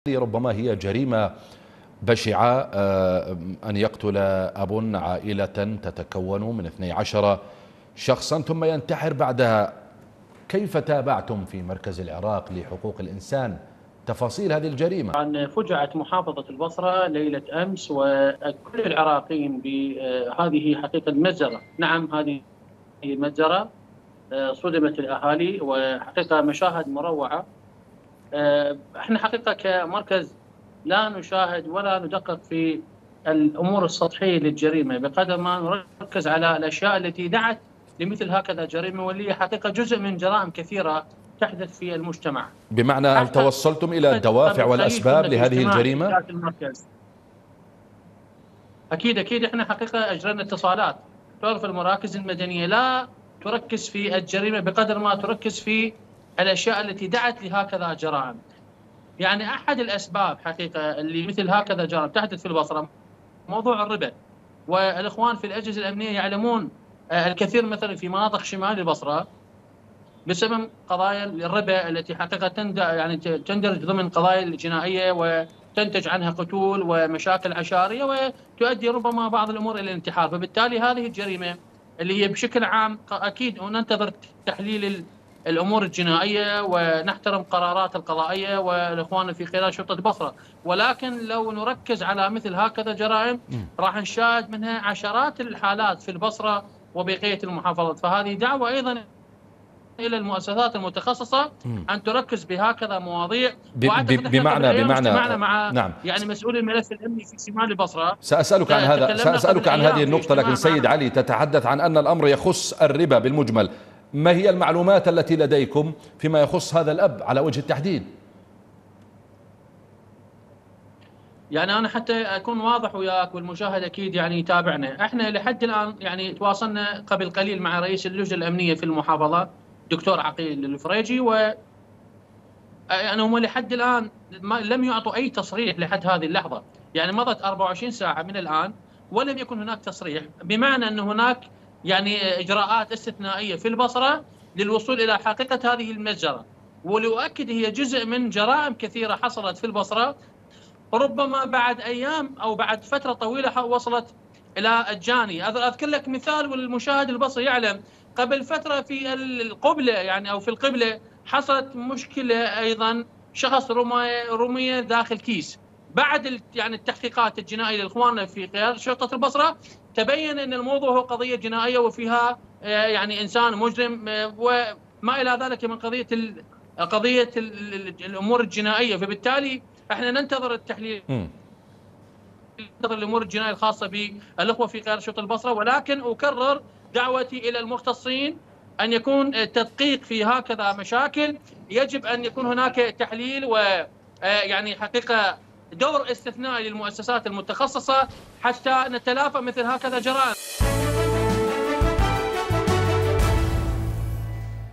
ربما هي جريمة بشعة، أن يقتل أب عائلة تتكون من 12 شخصا ثم ينتحر بعدها. كيف تابعتم في مركز العراق لحقوق الإنسان تفاصيل هذه الجريمة؟ طبعا فجعت محافظة البصرة ليلة أمس وكل العراقيين بهذه حقيقة مجزرة. نعم، هذه مجزرة صدمت الأهالي، وحقيقة مشاهد مروعة. احنا حقيقة كمركز لا نشاهد ولا ندقق في الأمور السطحية للجريمة بقدر ما نركز على الأشياء التي دعت لمثل هكذا جريمة، واللي حقيقة جزء من جرائم كثيرة تحدث في المجتمع. بمعنى هل توصلتم إلى الدوافع والأسباب لهذه الجريمة؟ أكيد احنا حقيقة أجرينا اتصالات. تعرف المراكز المدنية لا تركز في الجريمة بقدر ما تركز في الأشياء التي دعت لهكذا جرائم. يعني أحد الأسباب حقيقة اللي مثل هكذا جرائم تحدث في البصرة موضوع الربا، والإخوان في الأجهزة الأمنية يعلمون الكثير مثلا في مناطق شمال البصرة بسبب قضايا الربا التي حقيقة تندرج ضمن قضايا الجنائية وتنتج عنها قتول ومشاكل عشائرية وتؤدي ربما بعض الأمور إلى الانتحار. فبالتالي هذه الجريمة اللي هي بشكل عام أكيد ننتظر تحليل الأمور الجنائية ونحترم قرارات القضائية والإخوان في خلال شرطة البصرة، ولكن لو نركز على مثل هكذا جرائم راح نشاهد منها عشرات الحالات في البصرة وبقية المحافظات. فهذه دعوة أيضا إلى المؤسسات المتخصصة أن تركز بهكذا مواضيع. بمعنى مع نعم، يعني مسؤول الملف الأمني في شمال البصرة. سأسألك عن هذا، سأسألك عن هذه النقطة، لكن سيد علي تتحدث عن أن الأمر يخص الربا بالمجمل. ما هي المعلومات التي لديكم فيما يخص هذا الأب على وجه التحديد؟ يعني أنا حتى أكون واضح وياك والمشاهد أكيد يعني يتابعنا، إحنا لحد الآن يعني تواصلنا قبل قليل مع رئيس اللجنة الأمنية في المحافظة دكتور عقيل الفريجي، و يعني هم لحد الآن لم يعطوا أي تصريح لحد هذه اللحظة. يعني مضت 24 ساعة من الآن ولم يكن هناك تصريح، بمعنى أن هناك يعني إجراءات استثنائية في البصرة للوصول إلى حقيقة هذه المجزرة. ولأؤكد هي جزء من جرائم كثيرة حصلت في البصرة، ربما بعد أيام أو بعد فترة طويلة وصلت إلى الجاني. أذكر لك مثال والمشاهد البصري يعلم، قبل فترة في القبلة يعني أو في القبلة حصلت مشكلة أيضا، شخص رمي داخل كيس. بعد يعني التحقيقات الجنائية للإخوان في قيادة شرطة البصرة تبين أن الموضوع هو قضية جنائية وفيها يعني إنسان مجرم وما إلى ذلك من قضية الأمور الجنائية. فبالتالي احنا ننتظر التحليل، ننتظر الامور الجنائيه الخاصه بالاخوه في قياده شرطه البصره، ولكن اكرر دعوتي الى المختصين ان يكون تدقيق في هكذا مشاكل. يجب ان يكون هناك تحليل و يعني حقيقه دور استثنائي للمؤسسات المتخصصه حتى نتلافى مثل هكذا جرائم.